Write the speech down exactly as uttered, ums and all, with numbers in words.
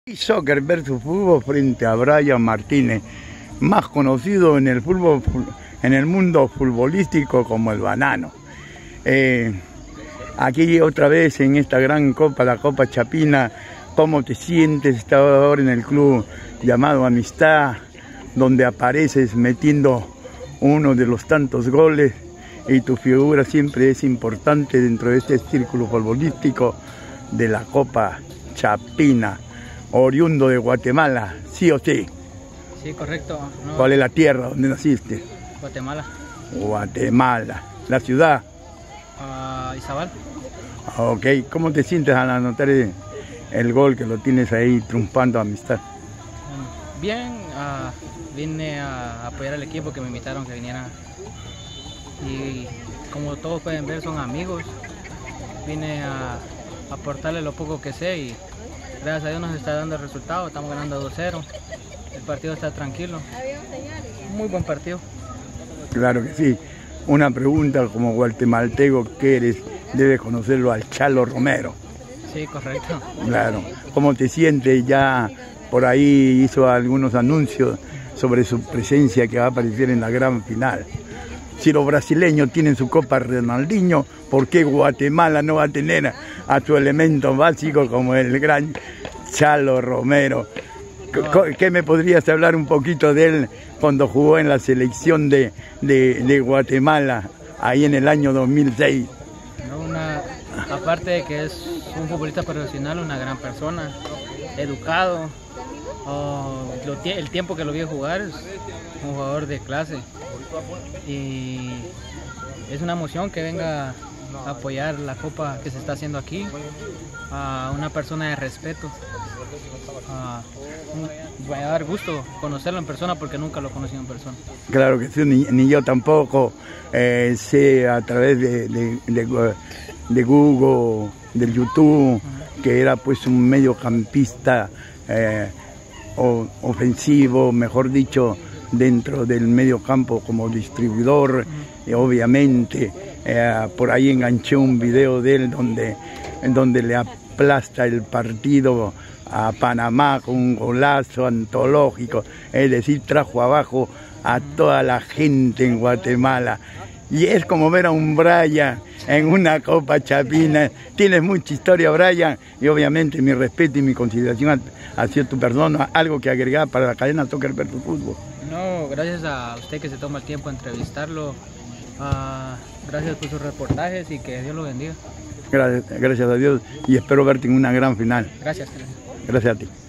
Soccer versus fútbol frente a Brian Martínez, más conocido en el fútbol, en el mundo futbolístico como el Banano. Eh, aquí otra vez en esta gran copa, la Copa Chapina, ¿cómo te sientes? Estás ahora en el club llamado Amistad, donde apareces metiendo uno de los tantos goles y tu figura siempre es importante dentro de este círculo futbolístico de la Copa Chapina. Oriundo de Guatemala, ¿sí o sí? Sí, correcto. No. ¿Cuál es la tierra donde naciste? Guatemala. Guatemala. ¿La ciudad? Uh, Izabal. Ok, ¿cómo te sientes al anotar el, el gol que lo tienes ahí triunfando a Amistad? Bien, uh, vine a apoyar al equipo que me invitaron que viniera. Y como todos pueden ver, son amigos. Vine a aportarle lo poco que sé y gracias a Dios nos está dando el resultado, estamos ganando dos cero, el partido está tranquilo, muy buen partido. Claro que sí. Una pregunta como guatemalteco que eres, debes conocerlo al Chalo Romero. Sí, correcto. Claro. ¿Cómo te sientes? Ya por ahí hizo algunos anuncios sobre su presencia que va a aparecer en la gran final. Si los brasileños tienen su Copa Ronaldinho, ¿por qué Guatemala no va a tener a su elemento básico como el gran Chalo Romero? ¿Qué me podrías hablar un poquito de él cuando jugó en la selección de, de, de Guatemala, ahí en el año dos mil seis? Una, aparte de que es un futbolista profesional, una gran persona, educado, oh, lo, el tiempo que lo vi jugar es un jugador de clase. Y es una emoción que venga a apoyar la copa que se está haciendo aquí, a una persona de respeto. Uh, voy a dar gusto conocerlo en persona porque nunca lo he conocido en persona. Claro que sí, ni, ni yo tampoco. Eh, sé a través de, de, de, de Google, del YouTube, uh-huh, que era pues un mediocampista eh, o, ofensivo, mejor dicho, dentro del medio campo como distribuidor. Uh-huh. Y obviamente eh, por ahí enganché un video de él donde, en donde le aplasta el partido a Panamá con un golazo antológico, es decir, trajo abajo a toda la gente en Guatemala. Y es como ver a un Brian en una Copa Chapina. Tienes mucha historia, Brian, y obviamente mi respeto y mi consideración hacia tu persona. Algo que agregar para la cadena Soccer versus Fútbol. No, gracias a usted que se toma el tiempo de entrevistarlo. Uh, gracias por sus reportajes y que Dios lo bendiga. Gracias, gracias a Dios y espero verte en una gran final. Gracias. Gracias a ti.